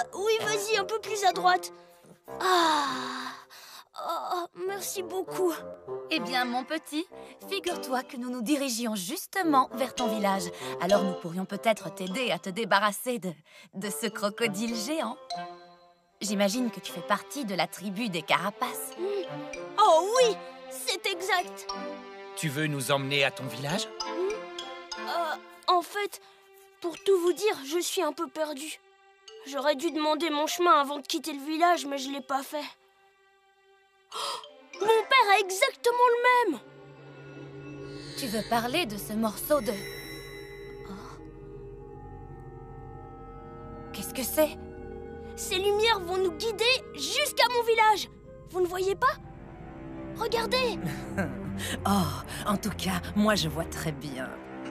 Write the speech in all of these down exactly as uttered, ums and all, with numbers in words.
Oui, vas-y, un peu plus à droite. Ah, oh, merci beaucoup. Eh bien, mon petit, figure-toi que nous nous dirigions justement vers ton village. Alors nous pourrions peut-être t'aider à te débarrasser de, de ce crocodile géant. J'imagine que tu fais partie de la tribu des carapaces. Oh oui, c'est exact. Tu veux nous emmener à ton village? Euh, en fait, pour tout vous dire, je suis un peu perdu. J'aurais dû demander mon chemin avant de quitter le village, mais je l'ai pas fait. Oh, mon père a exactement le même. Tu veux parler de ce morceau de... Oh. Qu'est-ce que c'est? Ces lumières vont nous guider jusqu'à mon village. Vous ne voyez pas? Regardez. Oh, en tout cas, moi je vois très bien.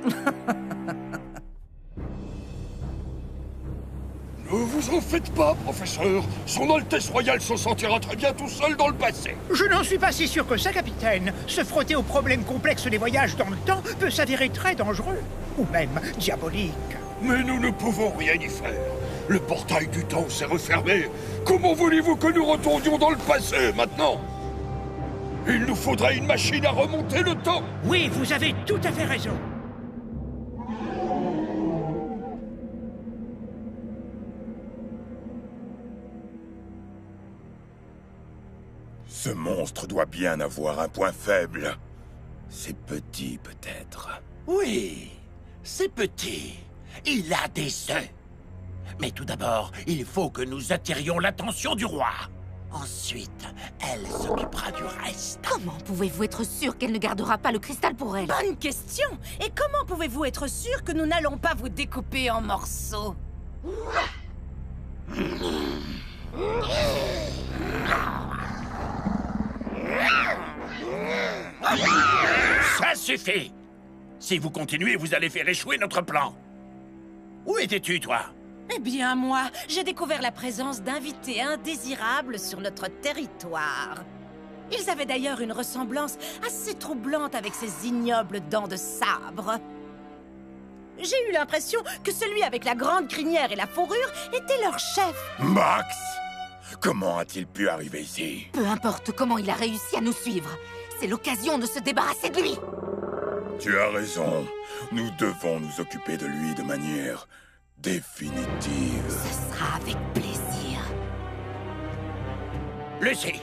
Ne vous en faites pas, professeur. Son Altesse Royale s'en sentira très bien tout seul dans le passé. Je n'en suis pas si sûr que ça, capitaine. Se frotter aux problèmes complexes des voyages dans le temps peut s'avérer très dangereux, ou même diabolique. Mais nous ne pouvons rien y faire. Le portail du temps s'est refermé. Comment voulez-vous que nous retournions dans le passé, maintenant? Il nous faudrait une machine à remonter le temps. Oui, vous avez tout à fait raison. Ce monstre doit bien avoir un point faible. C'est petit, peut-être. Oui, c'est petit. Il a des œufs. Mais tout d'abord, il faut que nous attirions l'attention du roi. Ensuite, elle s'occupera du reste. Comment pouvez-vous être sûr qu'elle ne gardera pas le cristal pour elle? Bonne question. Et comment pouvez-vous être sûr que nous n'allons pas vous découper en morceaux? Ça suffit! Si vous continuez, vous allez faire échouer notre plan. Où étais-tu, toi? Eh bien, moi, j'ai découvert la présence d'invités indésirables sur notre territoire. Ils avaient d'ailleurs une ressemblance assez troublante avec ces ignobles dents de sabre. J'ai eu l'impression que celui avec la grande crinière et la fourrure était leur chef. Max! Comment a-t-il pu arriver ici? Peu importe comment il a réussi à nous suivre. C'est l'occasion de se débarrasser de lui. Tu as raison. Nous devons nous occuper de lui de manière définitive. Ce sera avec plaisir. Lucie!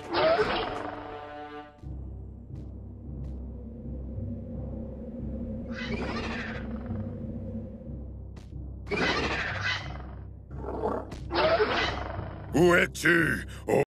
Où es-tu?